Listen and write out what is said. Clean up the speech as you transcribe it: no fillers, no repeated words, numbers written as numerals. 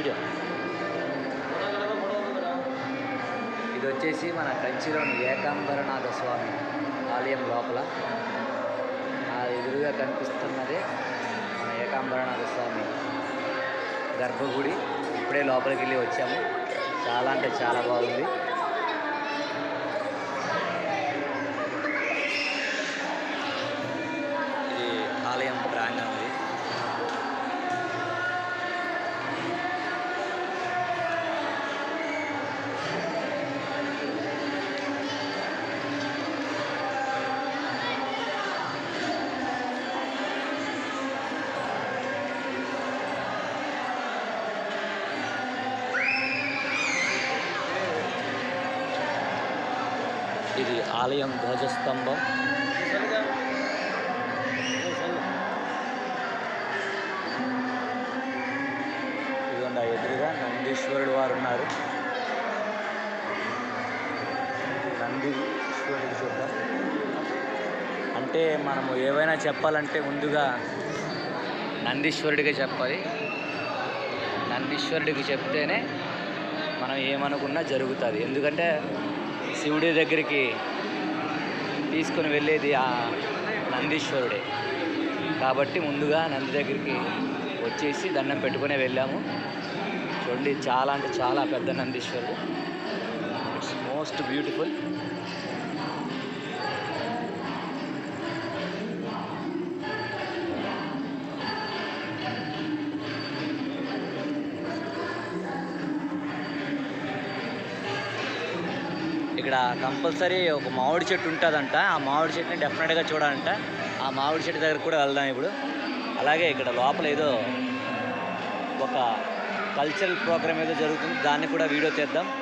Video. ఇది వచ్చేసి మన కంచిలోని ఏకాంబరనాథ స్వామి ఆలయం లోపల ఎదురుగా కనిపిస్తున్నదే మన ఏకాంబరనాథ స్వామి గర్భగుడి. ఇప్పుడే లోపలికి వెళ్ళి వచ్చాము. చాలా అంటే చాలా బాగుంది. ఇది ఆలయం ప్రాంగణం. ఇది ఆలయం ధ్వజస్తంభం. ఇదిగోండి ఎదురుగా నందీశ్వరుడు వారు ఉన్నారు. నందీశ్వరుడికి చూద్దాం. అంటే మనము ఏవైనా చెప్పాలంటే ముందుగా నందీశ్వరుడికే చెప్పాలి. నందీశ్వరుడికి చెప్తేనే మనం ఏమనుకున్నా జరుగుతుంది. ఎందుకంటే శివుడి దగ్గరికి తీసుకొని వెళ్ళేది ఆ నందీశ్వరుడే కాబట్టి ముందుగా నంది దగ్గరికి వచ్చేసి దండం పెట్టుకునే వెళ్ళాము. చూడండి, చాలా అంటే చాలా పెద్ద నందీశ్వరుడు. It's most beautiful. ఇక్కడ కంపల్సరీ ఒక మామిడి చెట్టు ఉంటుందంట. ఆ మామిడి చెట్టుని డెఫినెట్గా చూడాలంట. ఆ మామిడి చెట్టు దగ్గర కూడా వెళ్దాం ఇప్పుడు. అలాగే ఇక్కడ లోపల ఏదో ఒక కల్చరల్ ప్రోగ్రామ్ ఏదో జరుగుతుంది, దాన్ని కూడా వీడియో తీద్దాం.